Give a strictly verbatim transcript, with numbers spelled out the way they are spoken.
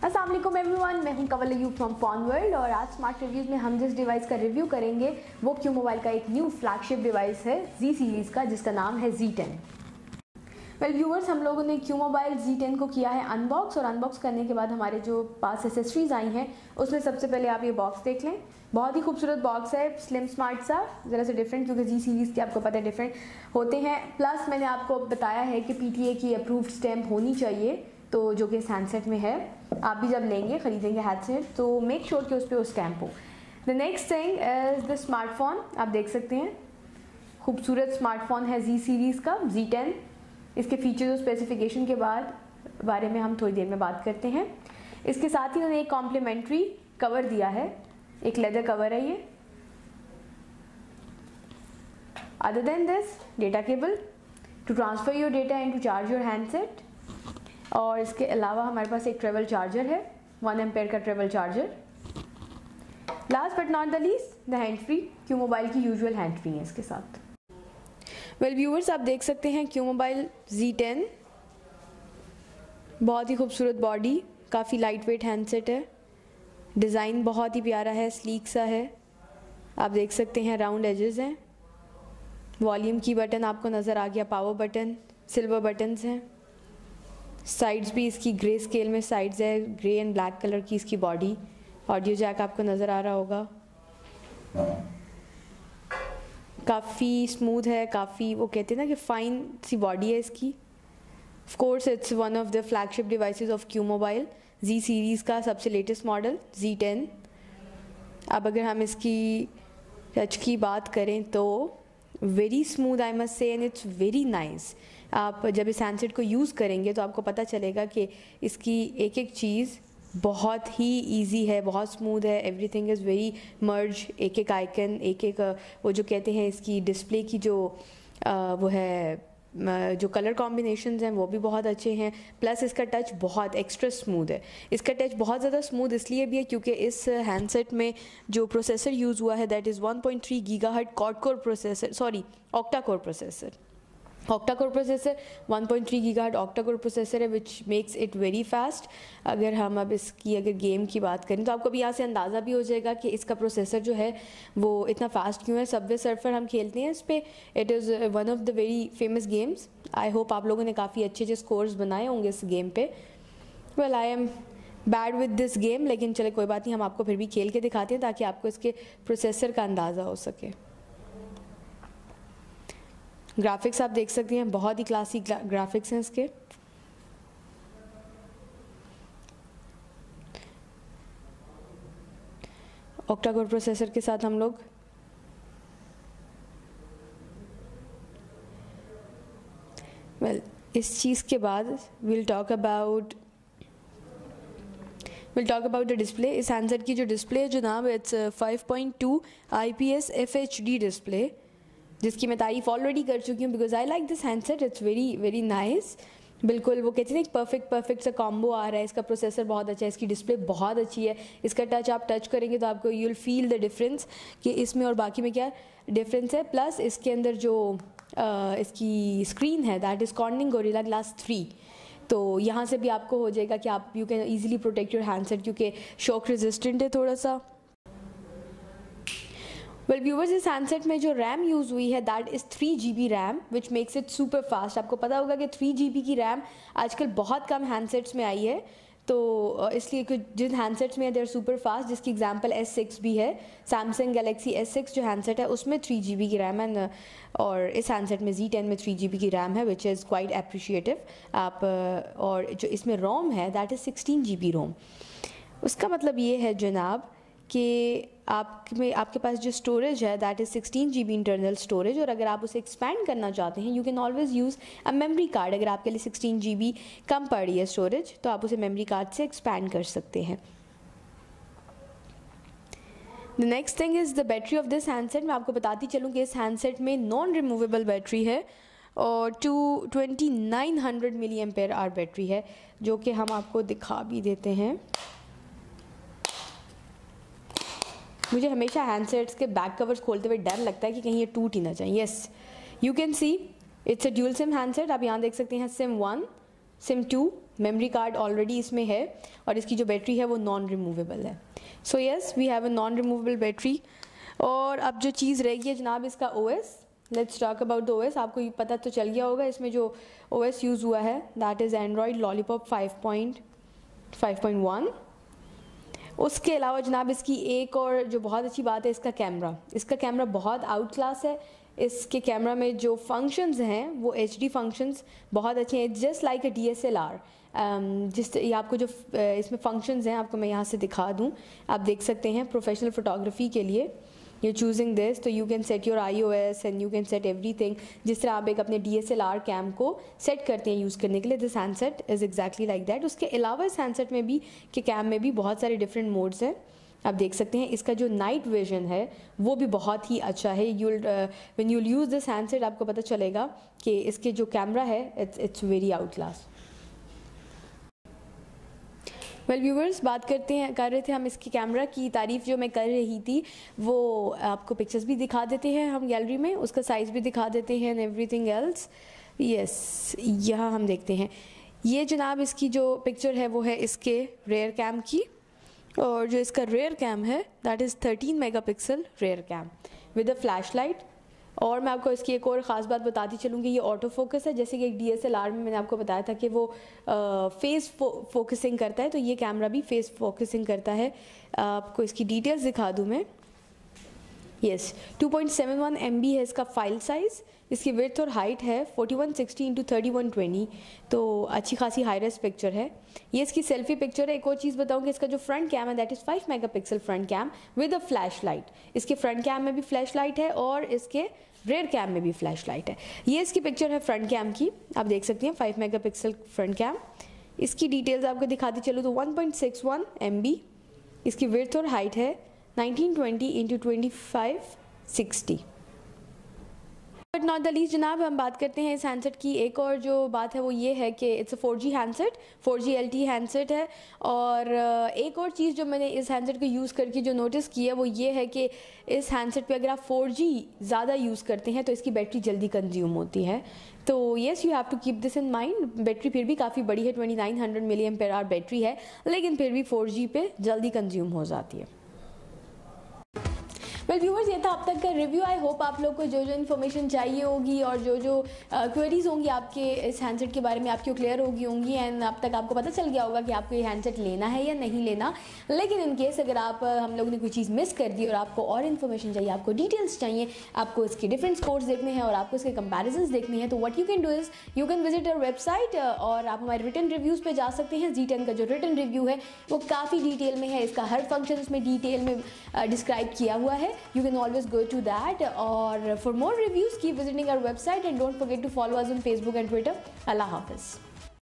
अस्सलाम वालेकुम एवरीवन, मैं हूं Kawal Ayub from phone world और आज स्मार्ट रिव्यूज़ में हम जिस डिवाइस का रिव्यू करेंगे वो क्यू मोबाइल का एक न्यू फ्लैगशिप डिवाइस है जी सीरीज़ का, जिसका नाम है जी टेन। वेल व्यूअर्स, हम लोगों ने क्यू मोबाइल जी टेन को किया है अनबॉक्स और अनबॉक्स करने के बाद हमारे जो पास एसेसरीज आई हैं उसमें सबसे पहले आप ये बॉक्स देख लें। बहुत ही खूबसूरत बॉक्स है, स्लिम स्मार्ट सा, ज़रा से डिफरेंट, क्योंकि जी सीरीज़ के आपको पता है डिफरेंट होते हैं। प्लस मैंने आपको बताया है कि पी टी ए की अप्रूव्ड स्टैम्प होनी चाहिए, तो जो कि इस हैंडसेट में है। आप भी जब लेंगे खरीदेंगे हैंडसेट तो मेक श्योर कि उस पर वो स्टैम्प हो। The next thing is the smartphone. आप देख सकते हैं खूबसूरत स्मार्टफोन है जी सीरीज़ का जी टेन। इसके फीचर्स और स्पेसिफिकेशन के बाद बारे में हम थोड़ी देर में बात करते हैं। इसके साथ ही उन्होंने एक कॉम्प्लीमेंट्री कवर दिया है, एक लेदर कवर है ये। Other than this, data cable to transfer your data and to charge your handset. और इसके अलावा हमारे पास एक ट्रेवल चार्जर है, वन एम्पेयर का travel charger. Last but not the least, the hand free. Q mobile की यूजुअल हैंड फ्री है इसके साथ। वेल व्यूअर्स, आप देख सकते हैं क्यू मोबाइल जी टेन, बहुत ही खूबसूरत बॉडी, काफ़ी लाइट वेट हैंडसेट है। डिज़ाइन बहुत ही प्यारा है, स्लीक सा है। आप देख सकते हैं राउंड एजेस हैं। वॉल्यूम की बटन आपको नज़र आ गया, पावर बटन, सिल्वर बटन्स हैं। साइड्स भी इसकी ग्रे स्केल में साइड्स है, ग्रे एंड ब्लैक कलर की इसकी बॉडी। ऑडियो जैक आपको नज़र आ रहा होगा। काफ़ी स्मूथ है, काफ़ी वो कहते हैं ना कि फ़ाइन सी बॉडी है इसकी। Of course it's one of the flagship devices of Q mobile, G series का सबसे लेटेस्ट मॉडल जी टेन। अब अगर हम इसकी टच की बात करें तो very smooth I must say, and it's very nice. आप जब इस हैंडसेट को यूज़ करेंगे तो आपको पता चलेगा कि इसकी एक एक चीज़ बहुत ही इजी है, बहुत स्मूथ है। एवरीथिंग इज़ वेरी मर्ज, एक एक आइकन, एक एक वो जो कहते हैं इसकी डिस्प्ले की जो आ, वो है जो कलर कॉम्बिनेशंस हैं वो भी बहुत अच्छे हैं। प्लस इसका टच बहुत एक्स्ट्रा स्मूथ है। इसका टच बहुत ज़्यादा स्मूथ इसलिए भी है क्योंकि इस हैंडसेट में जो प्रोसेसर यूज़ हुआ है that is one point three gigahertz quad core processor, sorry octa core processor. Octa core processor one point three gigahertz octa core processor है, which makes it very fast. अगर हम अब इसकी अगर गेम की बात करें तो आपको भी यहाँ से अंदाज़ा भी हो जाएगा कि इसका प्रोसेसर जो है वो इतना फास्ट क्यों है। सबवे सर्फर हम खेलते हैं इस पर, it is one of the very famous games. I hope आप लोगों ने काफ़ी अच्छे अच्छे स्कोर्स बनाए होंगे इस गेम पे। Well I am bad with this game, लेकिन चले कोई बात नहीं, हम आपको फिर भी खेल के दिखाते हैं ताकि आपको इसके प्रोसेसर का अंदाज़ा हो सके। ग्राफिक्स आप देख सकते हैं, बहुत ही क्लासिक ग्राफिक्स हैं इसके। ऑक्टा कोर प्रोसेसर के साथ हम लोग वेल well, इस चीज़ के बाद will talk about will talk about the display. इस हैंडसेट की जो डिस्प्ले है जनाब, it's five point two I P S F H D display, जिसकी मैं तारीफ़ ऑलरेडी कर चुकी हूँ because I like this handset, it's very very nice. बिल्कुल वो कहते हैं एक परफेक्ट परफेक्ट सा कॉम्बो आ रहा है। इसका प्रोसेसर बहुत अच्छा है, इसकी डिस्प्ले बहुत अच्छी है। इसका टच आप टच करेंगे तो आपको you will feel the difference कि इसमें और बाकी में क्या डिफरेंस है। प्लस इसके अंदर जो आ, इसकी स्क्रीन है that is Corning Gorilla glass three, तो यहाँ से भी आपको हो जाएगा कि आप you can easily protect your handset क्योंकि शॉक रेजिस्टेंट है थोड़ा सा। वेल व्यूवर्स, इस हैंडसेट में जो रैम यूज़ हुई है that is three G B RAM, which makes it super fast. आपको पता होगा कि थ्री जी बी की रैम आजकल बहुत कम हैंडसेट्स में आई है, तो इसलिए कि जिन हैंडसेट्स में देर सुपर फास्ट, जिसकी एग्जांपल एस सिक्स भी है। सैमसंग गैलेक्सी एस सिक्स जो हैंडसेट है उसमें थ्री जी बी की रैम है, और इस हैंडसेट में जी टेन में थ्री जी बी की रैम है, विच इज़ क्वाइट अप्रिशिएटिव। आप और जो इसमें रोम है that is sixteen G B ROM. उसका मतलब ये है जनाब कि आप में आपके पास जो स्टोरेज है that is sixteen G B internal storage, और अगर आप उसे एक्सपैंड करना चाहते हैं you can always use a memory card. अगर आपके लिए सिक्सटीन जी बी कम पड़ रही है स्टोरेज तो आप उसे मेमोरी कार्ड से एक्सपैंड कर सकते हैं। The next thing is the battery of this handset. मैं आपको बताती चलूँ कि इस हैंडसेट में नॉन रिमूवेबल बैटरी है और two twenty nine hundred milliampere hour battery है, जो कि हम आपको दिखा भी देते हैं। मुझे हमेशा हैंडसेट्स के बैक कवर्स खोलते हुए डर लगता है कि कहीं ये टूट ही ना जाए। Yes, you can see it's a dual SIM handset. आप यहाँ देख सकते हैं SIM one SIM two, memory card already इसमें है और इसकी जो बैटरी है वो नॉन रिमूवेबल है। So yes, we have a non removable battery. और अब जो चीज़ रह गई है जनाब इसका O S. Let's talk about the O S. आपको ये पता तो चल गया होगा इसमें जो ओ एस यूज़ हुआ है that is Android Lollipop five point one. उसके अलावा जनाब इसकी एक और जो बहुत अच्छी बात है इसका कैमरा। इसका कैमरा बहुत आउट क्लास है। इसके कैमरा में जो फंक्शंस हैं वो एच डी फंक्शंस बहुत अच्छे हैं, just like a D S L R. जिस ये आपको जो इसमें फंक्शंस हैं आपको मैं यहाँ से दिखा दूँ, आप देख सकते हैं प्रोफेशनल फ़ोटोग्राफी के लिए you're choosing this, तो you can set your I O S and you can set everything। जिस तरह आप एक अपने D S L R cam को सेट करते हैं यूज़ करने के लिए, this handset is exactly like that. उसके अलावा इस हैंडसेट में भी के कैम में भी बहुत सारे डिफरेंट मोड्स हैं, आप देख सकते हैं। इसका जो नाइट विजन है वो भी बहुत ही अच्छा है। You'll when you'll use this handset आपको पता चलेगा कि इसके जो कैमरा है it's it's very out class. Well viewers, बात करते हैं कर रहे थे हम इसकी कैमरा की तारीफ़ जो मैं कर रही थी वो आपको पिक्चर्स भी दिखा देते हैं हम गैलरी में, उसका साइज़ भी दिखा देते हैं एंड एवरीथिंग एल्स। यस, यहाँ हम देखते हैं ये जनाब इसकी जो पिक्चर है वो है इसके रेयर कैम की, और जो इसका रेयर कैम है that is thirteen megapixel rear cam with a flash light. और मैं आपको इसकी एक और ख़ास बात बताती चलूँगी, ये ऑटो फोकस है। जैसे कि एक डी एस एल आर में मैंने आपको बताया था कि वो फेस फो, फोकसिंग करता है, तो ये कैमरा भी फेस फोकसिंग करता है। आपको इसकी डिटेल्स दिखा दूँ मैं। Yes, two point seven one M B है इसका फाइल साइज़। इसकी विड्थ और हाइट है forty one sixty into thirty one twenty, तो अच्छी खासी हाई रेस पिक्चर है। ये इसकी सेल्फी पिक्चर है। एक और चीज़ बताऊँ कि इसका जो फ्रंट कैम है that is five megapixel front cam with a flash light. इसके फ्रंट कैम में भी फ्लैश लाइट है और इसके रेयर कैम में भी फ्लैश लाइट है। ये इसकी पिक्चर है फ्रंट कैम की, आप देख सकते हैं फाइव मेगापिक्सल फ्रंट कैम। इसकी डिटेल्स आपको दिखाती चलो तो one point six one M B, इसकी विड्थ और हाइट है nineteen twenty into twenty five sixty. But not the least जनाब, हम बात करते हैं इस हैंडसेट की एक और जो बात है वो ये है कि it's a four G handset, four G L T handset है। और एक और चीज़ जो मैंने इस हैंडसेट को यूज़ करके जो नोटिस की है वो ये है कि इस हैंडसेट पे अगर आप फोर जी ज़्यादा यूज़ करते हैं तो इसकी बैटरी जल्दी कंज्यूम होती है। तो yes, you have to keep this in mind. Battery फिर भी काफ़ी बड़ी है, twenty nine hundred milliampere hour battery है, लेकिन फिर भी फोर जी पे जल्दी कंज्यूम हो जाती है। वेल व्यूवर्स, ये था अब तक का रिव्यू। आई होप आप लोग को जो जो इन्फॉर्मेशन चाहिए होगी और जो जो क्वेरीज होंगी आपके इस हैंडसेट के बारे में आपकी क्लियर होगी होंगी एंड अब तक आपको पता चल गया होगा कि आपको ये हैंडसेट लेना है या नहीं लेना। लेकिन इन केस अगर आप हम लोगों ने कोई चीज़ मिस कर दी और आपको और इन्फॉर्मेशन चाहिए, आपको डिटेल्स चाहिए, आपको इसके डिफरेंट स्कोर्स देखने हैं और आपको इसके कंपेरिजन्स देखने हैं, तो what you can do is you can visit our website और आप हमारे रिटन रिव्यूज़ पे जा सकते हैं। जी टेन का जो रिटन रिव्यू है वो काफ़ी डिटेल में है, इसका हर फंक्शन उसमें डिटेल में डिस्क्राइब किया हुआ है। You can always go to that, or for more reviews keep visiting our website and don't forget to follow us on Facebook and Twitter. Allah Hafiz.